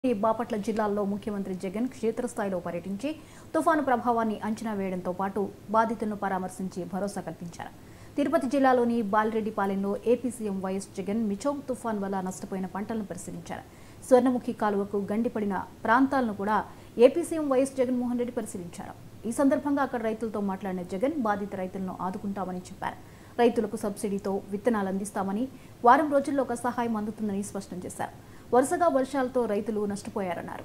బాపట్ల జిల్లాలో ముఖ్యమంత్రి జగన్ క్షేత్రస్థాయిలో పర్యటించి తుఫాను ప్రభావాన్ని అంచనా వేయడంతో పాటు బాధితులను పరామర్శించి భరోసా కల్పించారు. తిరుపతి జిల్లాలోని బాలిరెడ్డిపాలెంలో AP CM YS Jagan Michaung తుఫాన్ వల్ల నష్టపోయిన పంటలను పరిశీలించారు. స్వర్ణముఖి కాలువకు గండిపడిన ప్రాంతాలను కూడా AP CM YS Jaganmohan Reddy పరిశీలించారు. ఈ సందర్భంగా అక్కడ రైతులతో మాట్లాడిన జగన్ బాధిత రైతులను ఆదుకుంటామని చెప్పారు. రైతులకు సబ్సిడీతో విత్తనాలు అందిస్తామని, వారం రోజుల్లో ఒక సహాయం అందుతుందని స్పష్టం చేశారు. వరుసగా వర్షాలతో రైతులు నష్టపోయారన్నారు.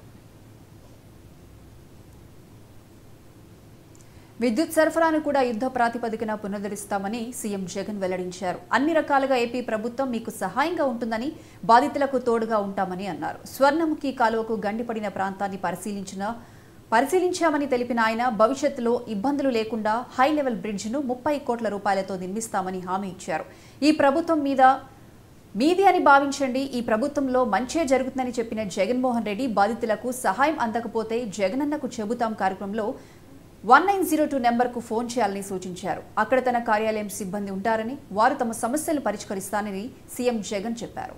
విద్యుత్ సరఫరాను కూడా యుద్ధ ప్రాతిపదికన పునరుద్ధరిస్తామని సీఎం జగన్ వెల్లడించారు. అన్ని రకాలుగా ఏపీ ప్రభుత్వం మీకు సహాయంగా ఉంటుందని, బాధితులకు తోడుగా ఉంటామని అన్నారు. స్వర్ణముఖి కాలువకు గండిపడిన ప్రాంతాన్ని పరిశీలించామని తెలిపిన ఆయన భవిష్యత్తులో ఇబ్బందులు లేకుండా హై లెవెల్ బ్రిడ్జ్ను 30 కోట్ల రూపాయలతో నిర్మిస్తామని హామీ ఇచ్చారు. ఈ ప్రభుత్వం మీది అని భావించండి, ఈ ప్రభుత్వంలో మంచే జరుగుతుందని చెప్పిన జగన్మోహన్ రెడ్డి బాధితులకు సహాయం అందకపోతే జగనన్నకు చెబుతాం కార్యక్రమంలో 1902 నెంబర్కు ఫోన్ చేయాలని సూచించారు. అక్కడ తన కార్యాలయం సిబ్బంది ఉంటారని, వారు తమ సమస్యలు పరిష్కరిస్తారని సీఎం జగన్ చెప్పారు.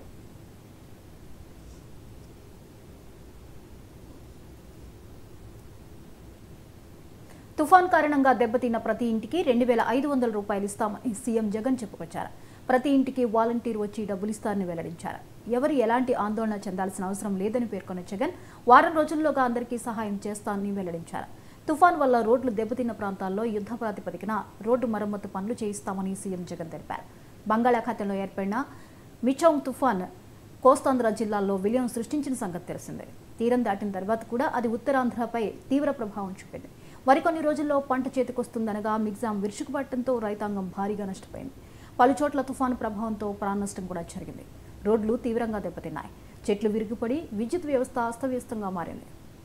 తుఫాన్ కారణంగా దెబ్బతిన్న ప్రతి ఇంటికి 2500 రూపాయలు ఇస్తామని సీఎం జగన్ చెప్పుకొచ్చారు. ప్రతి ఇంటికి వాలంటీర్ వచ్చి డబ్బులు ఇస్తారని వెల్లడించారు. ఎవరు ఎలాంటి ఆందోళన చెందాల్సిన అవసరం లేదని పేర్కొన్న జగన్ వారం రోజుల్లోగా అందరికీ సహాయం చేస్తానని వెల్లడించారు. తుఫాన్ వల్ల రోడ్లు దెబ్బతిన్న ప్రాంతాల్లో యుద్ధ ప్రాతిపదికన రోడ్డు మరమ్మతు పనులు చేయిస్తామని సీఎం జగన్ తెలిపారు. బంగాళాఖాతంలో ఏర్పడిన మిచౌంగ్ తుఫాన్ కోస్తాంధ్ర జిల్లాల్లో విలయం సృష్టించిన సంగతి తెలిసిందే. తీరం దాటిన తర్వాత కూడా అది ఉత్తరాంధ్రపై తీవ్ర ప్రభావం చూపింది. మరికొన్ని రోజుల్లో పంట చేతికొస్తుందనగా మిగ్జాం విరుచుకుపడటంతో రైతాంగం భారీగా నష్టపోయింది. పలుచోట్ల తుఫాను ప్రభావంతో ప్రాణ నష్టం కూడా జరిగింది. రోడ్లు తీవ్రంగా దెబ్బతిన్నాయి. చెట్లు విరిగిపడి విద్యుత్ వ్యవస్థ అస్తవ్యస్తంగా మారింది.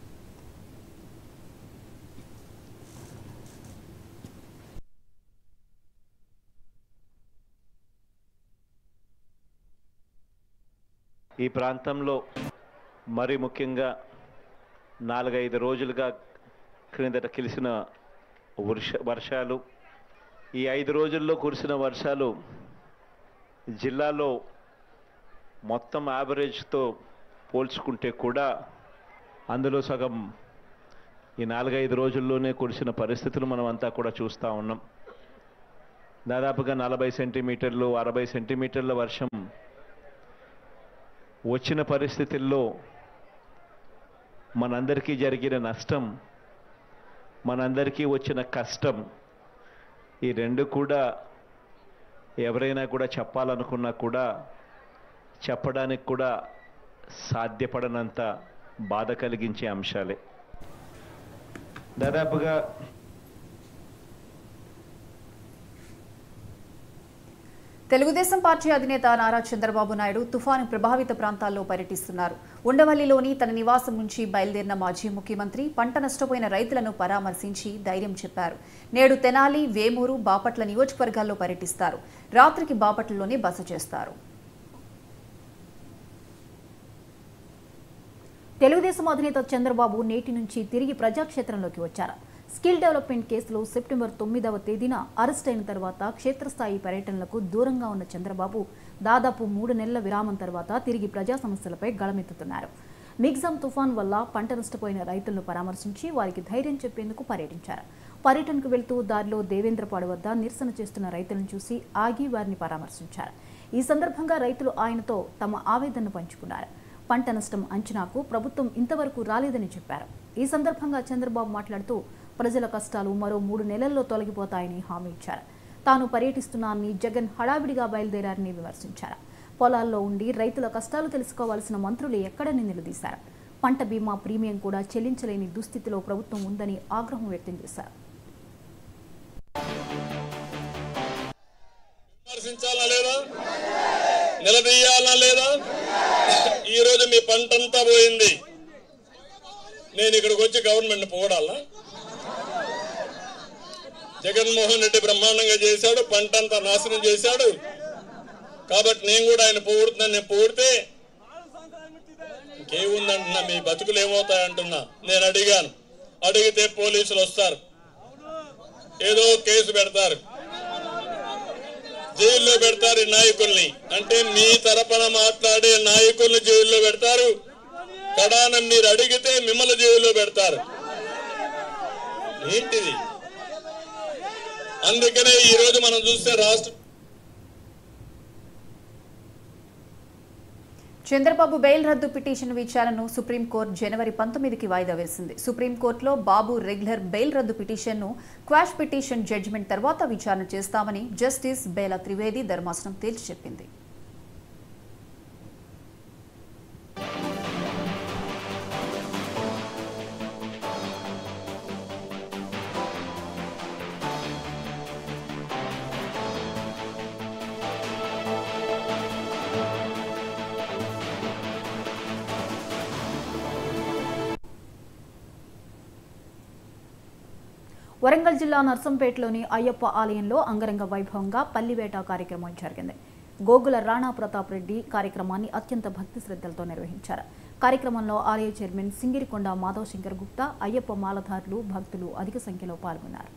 ఈ ప్రాంతంలో మరి ముఖ్యంగా 4-5 రోజులుగా క్రిందట కురిసిన వర్షాలు, ఈ 5 రోజుల్లో కురిసిన వర్షాలు జిల్లాలో మొత్తం యావరేజ్తో పోల్చుకుంటే కూడా అందులో సగం ఈ 4-5 రోజుల్లోనే కురిసిన పరిస్థితులు మనం అంతా కూడా చూస్తూ ఉన్నాం. దాదాపుగా 40 సెంటీమీటర్లు 60 సెంటీమీటర్ల వర్షం వచ్చిన పరిస్థితుల్లో మనందరికీ జరిగిన నష్టం, మనందరికీ వచ్చిన కష్టం, ఈ రెండు కూడా ఎవరైనా కూడా చెప్పాలనుకున్నా కూడా చెప్పడానికి కూడా సాధ్యపడనంత బాధ కలిగించే అంశాలే. దాదాపుగా తెలుగుదేశం పార్టీ అధినేత నారా చంద్రబాబు నాయుడు తుఫాను ప్రభావిత ప్రాంతాల్లో పర్యటిస్తున్నారు. ఉండవల్లిలోని తన నివాసం నుంచి బయలుదేరిన మాజీ ముఖ్యమంత్రి పంట నష్టపోయిన రైతులను పరామర్శించి ధైర్యం చెప్పారు. నేడు తెనాలి, వేమూరు, బాపట్ల నియోజకవర్గాల్లో పర్యటిస్తారు. రాత్రికి బాపట్లలోనే బస చేస్తారు. తెలుగుదేశం అధినేత చంద్రబాబు నేటి నుంచి తిరిగి ప్రజాక్షేత్రంలోకి వచ్చారు. స్కిల్ డెవలప్మెంట్ కేసులో సెప్టెంబర్ 9వ తేదీన అరెస్ట్ అయిన తర్వాత క్షేత్రస్థాయి పర్యటనలకు దూరంగా ఉన్న చంద్రబాబు దాదాపు 3 నెలల విరామం తర్వాత తిరిగి ప్రజా సమస్యలపై గళమెత్తుతున్నారు. మిగ్జాం తుఫాన్ వల్ల పంట నష్టపోయిన రైతులను పరామర్శించి వారికి ధైర్యం చెప్పేందుకు పర్యటించారు. పర్యటనకు వెళ్తూ దారిలో దేవేంద్రపాడు వద్ద నిరసన చేస్తున్న రైతులను చూసి ఆగి వారిని పరామర్శించారు. ఈ సందర్భంగా రైతులు ఆయనతో తమ ఆవేదనను పంచుకున్నారు. పంట నష్టం అంచనాకు ప్రభుత్వం ఇంతవరకు రాలేదని చెప్పారు. ఈ సందర్భంగా చంద్రబాబు మాట్లాడుతూ ప్రజల కష్టాలు మరో 3 నెలల్లో తొలగిపోతాయని హామీ ఇచ్చారు. తాను పర్యటిస్తున్నానని జగన్ హడావిడిగా బయలుదేరారని విమర్శించారు. పొలాల్లో ఉండి రైతుల కష్టాలు తెలుసుకోవాల్సిన మంత్రులు ఎక్కడని నిలదీశారు. పంట బీమా ప్రీమియం కూడా చెల్లించలేని దుస్థితిలో ప్రభుత్వం ఉందని ఆగ్రహం వ్యక్తం చేశారు. ఈ రోజు మీ పంటంతా పోయింది, నేను ఇక్కడికి వచ్చి గవర్నమెంట్ పోవడాలా? జగన్మోహన్ రెడ్డి బ్రహ్మాండంగా చేశాడు, పంటంతా నాశనం చేశాడు. కాబట్టి నేను కూడా ఆయన పోగొడుతున్నాను. నేను పోగొడితే ఇంకేముందంటున్నా, మీ బతుకులు ఏమవుతాయంటున్నా. నేను అడిగాను, అడిగితే పోలీసులు వస్తారు, ఏదో కేసు పెడతారు, జైల్లో పెడతారు నాయకుల్ని. అంటే మీ తరపున మాట్లాడే నాయకుల్ని జైల్లో పెడతారు, కడాన మీరు అడిగితే మిమ్మల్ని జైల్లో పెడతారు. ఏంటిది? అందుకనే ఈ రోజు మనం చూస్తే రాష్ట్ర చంద్రబాబు బెయిల్ రద్దు పిటిషన్ విచారణను సుప్రీంకోర్టు జనవరి 19కి వాయిదా వేసింది. సుప్రీంకోర్టులో బాబు రెగ్యులర్ బెయిల్ రద్దు పిటిషన్ను క్వాష్ పిటిషన్ జడ్జిమెంట్ తర్వాత విచారణ చేస్తామని జస్టిస్ బేలా త్రివేది ధర్మాసనం తేల్చి చెప్పింది. వరంగల్ జిల్లా నర్సంపేటలోని అయ్యప్ప ఆలయంలో అంగరంగ వైభవంగా పల్లివేట కార్యక్రమం జరిగింది. గోగుల రాణా ప్రతాప్ రెడ్డి కార్యక్రమాన్ని అత్యంత భక్తి శ్రద్ధలతో నిర్వహించారు. కార్యక్రమంలో ఆలయ చైర్మన్ సింగిరికొండ మాధవ్ శంకర్ గుప్తా, అయ్యప్ప మాలధారులు, భక్తులు అధిక సంఖ్యలో పాల్గొన్నారు.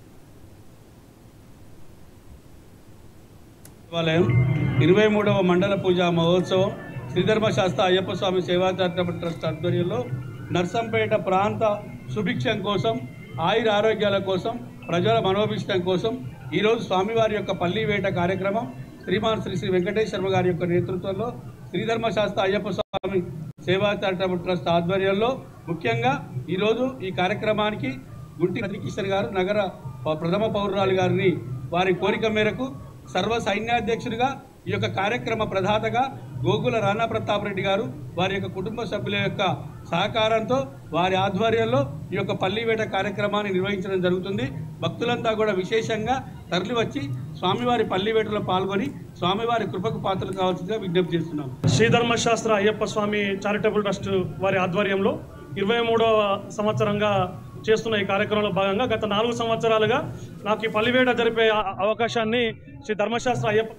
23వ మండల పూజా మహోత్సవం శ్రీధర్మశాస్త్ర అయ్యప్ప స్వామి సేవా చారిటబుల్ ట్రస్ట్ ఆధ్వర్యంలో నర్సంపేట ప్రాంత సుభిక్షం కోసం, ఆయుర ఆరోగ్యాల కోసం, ప్రజల మనోభిష్టం కోసం ఈరోజు స్వామివారి యొక్క పల్లివేట కార్యక్రమం శ్రీమాన్ శ్రీ వెంకటేశ్వర గారి యొక్క నేతృత్వంలో శ్రీధర్మశాస్త్ర అయ్యప్ప స్వామి సేవా చారిటబుల్ ట్రస్ట్ ఆధ్వర్యంలో ముఖ్యంగా ఈరోజు ఈ కార్యక్రమానికి గుంటి హరికిషన్ గారు నగర ప్రథమ పౌరురాలు గారిని వారి కోరిక మేరకు సర్వ సైన్యాధ్యక్షుడిగా ఈ యొక్క కార్యక్రమ ప్రదాతగా గోగుల రాణా ప్రతాప్ రెడ్డి గారు వారి యొక్క కుటుంబ సభ్యుల యొక్క సహకారంతో వారి ఆధ్వర్యంలో ఈ యొక్క పల్లివేట కార్యక్రమాన్ని నిర్వహించడం జరుగుతుంది. భక్తులంతా కూడా విశేషంగా తరలివచ్చి స్వామివారి పల్లివేటలో పాల్గొని స్వామివారి కృపకు పాత్రలు కావాల్సిందిగా విజ్ఞప్తి చేస్తున్నాం. శ్రీధర్మశాస్త్ర అయ్యప్ప స్వామి చారిటబుల్ ట్రస్ట్ వారి ఆధ్వర్యంలో 23వ సంవత్సరంగా చేస్తున్న ఈ కార్యక్రమంలో భాగంగా గత 4 సంవత్సరాలుగా నాకు ఈ పల్లివేట జరిపే అవకాశాన్ని శ్రీ ధర్మశాస్త్ర అయ్యప్ప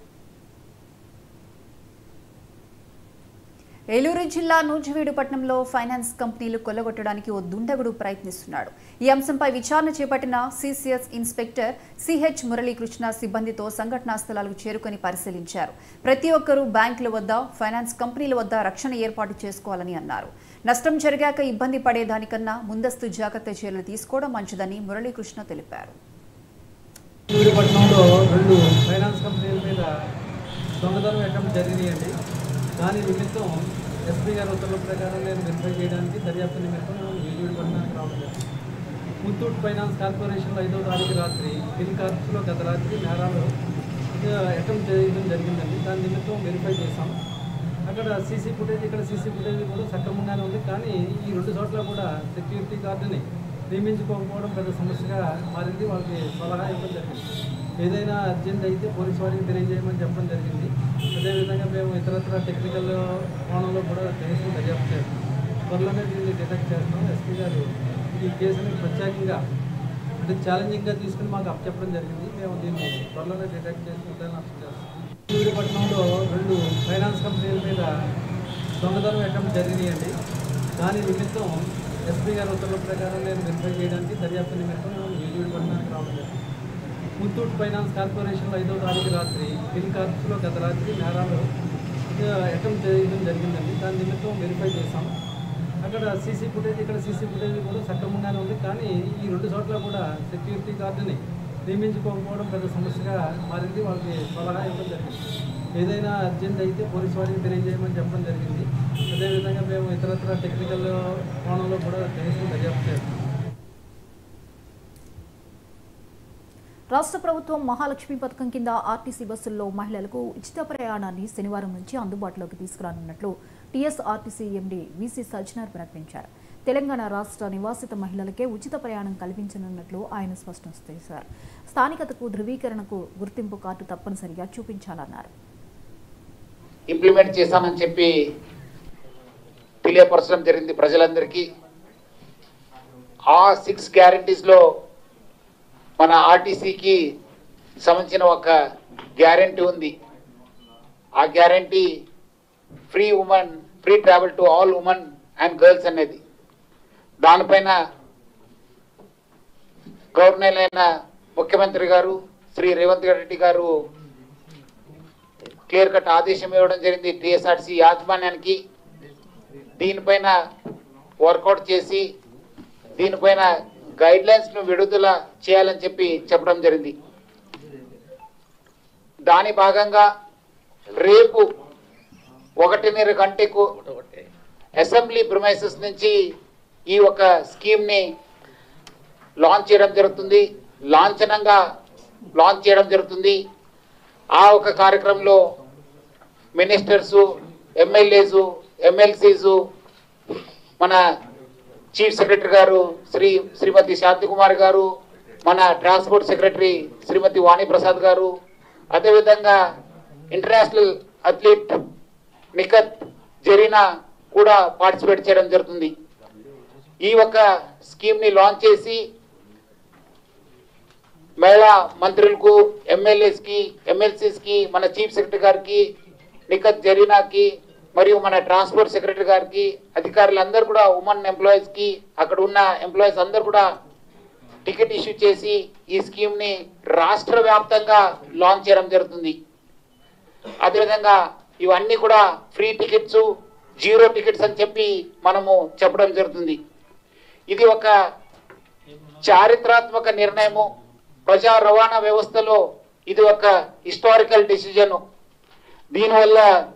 ఏలూరు జిల్లా నూజివీడుపట్నంలో ఫైనాన్స్ కంపెనీలు కొల్లగొట్టడానికి ఓ దుండగుడు ప్రయత్నిస్తున్నాడు. ఈ అంశంపై విచారణ చేపట్టిన సిసిఎస్ ఇన్స్పెక్టర్ సిహెచ్ మురళీకృష్ణ సిబ్బందితో సంఘటనా స్థలాలకు చేరుకొని పరిశీలించారు. ప్రతి ఒక్కరూ బ్యాంకుల వద్ద, ఫైనాన్స్ కంపెనీల వద్ద రక్షణ ఏర్పాటు చేసుకోవాలని అన్నారు. నష్టం జరిగాక ఇబ్బంది పడేదానికన్నా ముందస్తు జాగ్రత్త చర్యలు తీసుకోవడం మంచిదని మురళీకృష్ణ తెలిపారు. నూజివీడుపట్నంలో 2 ఫైనాన్స్ కంపెనీల మీద దొంగతనం అటెంప్ట్ జరిగినాయండి. దాని నిమిత్తం ఎస్పీ గారి ఉత్తర్వుల ప్రకారం నేను వెరిఫై చేయడానికి దర్యాప్తు నిమిత్తం నూజివీడుపట్నానికి రావడం జరిగింది. ముత్తూట్ ఫైనాన్స్ కార్పొరేషన్లో 5వ తారీఖు రాత్రి పిన్ కార్ప్స్లో గత రాత్రి నేరాలు అటెంప్ట్ చేయడం జరిగిందండి. దాని నిమిత్తం వెరిఫై చేశాం. అక్కడ సీసీ ఫుటేజ్, ఇక్కడ సీసీ ఫుటేజ్ కూడా సక్రమంగానే ఉంది. కానీ ఈ 2 చోట్ల కూడా సెక్యూరిటీ గార్డుని నియమించుకోకపోవడం పెద్ద సమస్యగా మారింది. వాళ్ళకి సలహా ఇవ్వడం జరిగింది. ఏదైనా అర్జెంట్ అయితే పోలీసు వారికి తెలియజేయమని చెప్పడం జరిగింది. అదేవిధంగా మేము ఇతరత్ర టెక్నికల్ కోణంలో కూడా కేసులు దర్యాప్తు చేస్తాం. త్వరలోనే దీన్ని డిటెక్ట్ చేస్తాం. ఎస్పీ గారు ఈ కేసుని ప్రత్యేకంగా అంటే ఛాలెంజింగ్గా తీసుకుని మాకు అప్పచెప్పడం జరిగింది. మేము దీన్ని త్వరలోనే డిటెక్ట్ చేసి అరెస్ట్ చేస్తాం. నూజివీడుపట్నంలో 2 ఫైనాన్స్ కంపెనీల మీద దొంగతనం అటెంప్ట్ జరిగినాయండి. దాని నిమిత్తం ఎస్పీ గారి ఉత్తర్వుల ప్రకారం నేను వెరిఫై చేయడానికి దర్యాప్తు నిమిత్తం నూజివీడుపట్నానికి రావడం జరిగింది. ముత్తూట్ ఫైనాన్స్ కార్పొరేషన్లో 5వ తారీఖు రాత్రి పిన్ కార్ప్స్లో గత రాత్రి నేరాలు అటెంప్ట్ చేయడం జరిగిందండి. దాని నిమిత్తం వెరిఫై చేశాం. అక్కడ సీసీ ఫుటేజ్, ఇక్కడ సీసీ ఫుటేజ్ కూడా సక్రమంగానే ఉంది. కానీ ఈ 2 చోట్ల కూడా సెక్యూరిటీ గార్డుని నియమించుకోకపోవడం పెద్ద సమస్యగా మారింది. వాళ్ళకి సలహా ఇవ్వడం జరిగింది. ఏదైనా అర్జెంట్ అయితే పోలీసు వారికి తెలియజేయమని చెప్పడం జరిగింది. అదేవిధంగా మేము ఇతరత్ర టెక్నికల్ కోణంలో కూడా కేసులు దర్యాప్తు చేస్తాం. రాష్ట్ర ప్రభుత్వం మహాలక్ష్మి పథకం కింద ఆర్టీసీ బస్సుల్లో మహిళలకు ఉచిత ప్రయాణాన్ని శనివారం నుంచి అందుబాటులోకి తీసుకురానున్నట్లు టీఎస్ఆర్టీసీ ఎండీ వీసీ సజ్జనార్ ప్రకటించారు. తెలంగాణ రాష్ట్ర నివాసిత మహిళలకే ఉచిత ప్రయాణం కల్పించనున్నట్లు ఆయన స్పష్టం చేశారు. స్థానికతకు ధృవీకరణకు గుర్తింపు కార్డు తప్పనిసరిగా చూపించాలన్నారు. ఇంప్లిమెంట్ చేశామని చెప్పి తెలియపరచడం జరిగింది ప్రజలందరికీ. ఆ 6 గ్యారెంటీస్లో మన ఆర్టీసీకి సంబంధించిన ఒక గ్యారెంటీ ఉంది. ఆ guarantee free travel to all women and girls అనేది. దానిపైన గవర్నర్ అయిన ముఖ్యమంత్రి గారు శ్రీ రేవంత్ రెడ్డి గారు క్లియర్ కట్ ఆదేశం ఇవ్వడం జరిగింది టీఎస్ఆర్టీసీ యాజమాన్యానికి. దీనిపైన వర్కౌట్ చేసి దీనిపైన గైడ్లైన్స్ను విడుదల చేయాలని చెప్పడం జరిగింది. దాని భాగంగా రేపు 1:30 గంటకు అసెంబ్లీ ప్రిమైసెస్ నుంచి ఈ ఒక స్కీమ్ని లాంచ్ చేయడం జరుగుతుంది, లాంఛనంగా లాంచ్ చేయడం జరుగుతుంది. ఆ ఒక కార్యక్రమంలో మినిస్టర్సు, ఎమ్మెల్యేసు, ఎమ్మెల్సీసు, మన చీఫ్ సెక్రటరీ గారు శ్రీమతి శాంతికుమార్ గారు, మన ట్రాన్స్పోర్ట్ సెక్రటరీ శ్రీమతి వాణిప్రసాద్ గారు, అదేవిధంగా ఇంటర్నేషనల్ అథ్లీట్ నిఖత్ జరీనా కూడా పార్టిసిపేట్ చేయడం జరుగుతుంది. ఈ ఒక స్కీమ్ని లాంచ్ చేసి మహిళా మంత్రులకు, ఎమ్మెల్యేస్కి, ఎమ్మెల్సీస్కి, మన చీఫ్ సెక్రటరీ గారికి, నిఖత్ జరీనాకి, మరియు మన ట్రాన్స్పోర్ట్ సెక్రటరీ గారికి, అధికారులందరూ కూడా, ఉమెన్ ఎంప్లాయీస్కి, అక్కడ ఉన్న ఎంప్లాయీస్ అందరూ కూడా టికెట్ ఇష్యూ చేసి ఈ స్కీమ్ని రాష్ట్ర వ్యాప్తంగా లాంచ్ చేయడం జరుగుతుంది. అదేవిధంగా ఇవన్నీ కూడా ఫ్రీ టికెట్స్, 0 టికెట్స్ అని మనము చెప్పడం జరుగుతుంది. ఇది ఒక చారిత్రాత్మక నిర్ణయము. ప్రజా రవాణా వ్యవస్థలో ఇది ఒక హిస్టారికల్ డిసిజన్. దీనివల్ల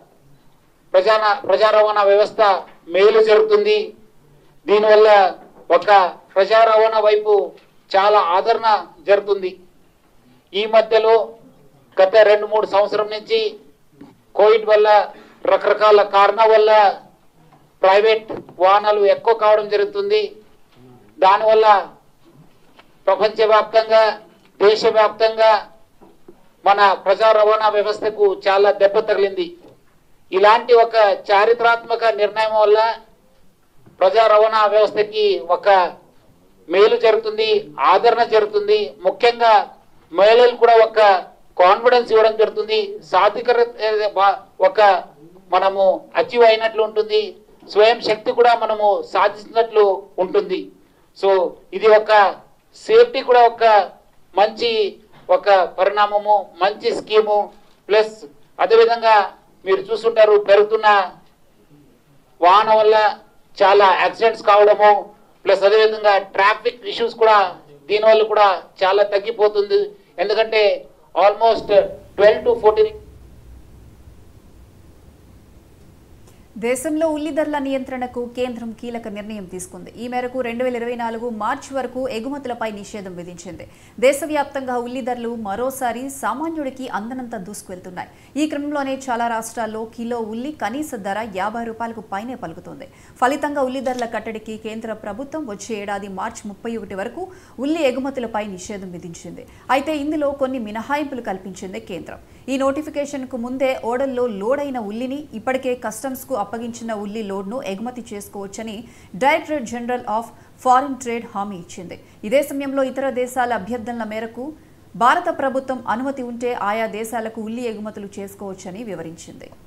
ప్రజా రవాణా వ్యవస్థ మేలు జరుగుతుంది. దీనివల్ల ఒక ప్రజా రవాణా వైపు చాలా ఆదరణ జరుగుతుంది. ఈ మధ్యలో గత 2-3 సంవత్సరం నుంచి కోవిడ్ వల్ల, రకరకాల కారణాల వల్ల ప్రైవేట్ వాహనాలు ఎక్కువ కావడం జరుగుతుంది. దానివల్ల ప్రపంచవ్యాప్తంగా, దేశవ్యాప్తంగా మన ప్రజా రవాణా వ్యవస్థకు చాలా దెబ్బ తగిలింది. ఇలాంటి ఒక చారిత్రాత్మక నిర్ణయం వల్ల ప్రజా రవాణా వ్యవస్థకి ఒక మేలు జరుగుతుంది, ఆదరణ జరుగుతుంది. ముఖ్యంగా మహిళలు కూడా ఒక కాన్ఫిడెన్స్ ఇవ్వడం జరుగుతుంది. సాధికారత ఒక మనము అచీవ్ అయినట్లు ఉంటుంది. స్వయం శక్తి కూడా మనము సాధించినట్లు ఉంటుంది. సో ఇది ఒక సేఫ్టీ కూడా ఒక మంచి ఒక పరిణామము, మంచి స్కీము. ప్లస్ అదేవిధంగా మీరు చూస్తుంటారు, పెరుగుతున్న వాహనం వల్ల చాలా యాక్సిడెంట్స్ కావడము, ప్లస్ అదేవిధంగా ట్రాఫిక్ ఇష్యూస్ కూడా దీనివల్ల కూడా చాలా తగ్గిపోతుంది. ఎందుకంటే ఆల్మోస్ట్ 12 to 14 దేశంలో ఉల్లి ధరల నియంత్రణకు కేంద్రం కీలక నిర్ణయం తీసుకుంది. ఈ మేరకు 2024 మార్చి వరకు ఎగుమతులపై నిషేధం విధించింది. దేశవ్యాప్తంగా ఉల్లి ధరలు మరోసారి సామాన్యుడికి అందనంత దూసుకువెళ్తున్నాయి. ఈ క్రమంలోనే చాలా రాష్ట్రాల్లో కిలో ఉల్లి కనీస ధర 50 రూపాయలకు పైనే పలుకుతుంది. ఫలితంగా ఉల్లి ధరల కట్టడికి కేంద్ర ప్రభుత్వం వచ్చే ఏడాది మార్చి 31 వరకు ఉల్లి ఎగుమతులపై నిషేధం విధించింది. అయితే ఇందులో కొన్ని మినహాయింపులు కల్పించింది కేంద్రం. ఈ నోటిఫికేషన్కు ముందే ఓడల్లో లోడ్ అయిన ఉల్లిని ఇప్పటికే కస్టమ్స్కు అప్పగించిన ఉల్లి లోడ్ను ఎగుమతి చేసుకోవచ్చని Directorate General of Foreign Trade హామీ ఇచ్చింది. ఇదే సమయంలో ఇతర దేశాల అభ్యర్థనల మేరకు భారత ప్రభుత్వం అనుమతి ఉంటే ఆయా దేశాలకు ఉల్లి ఎగుమతులు చేసుకోవచ్చని వివరించింది.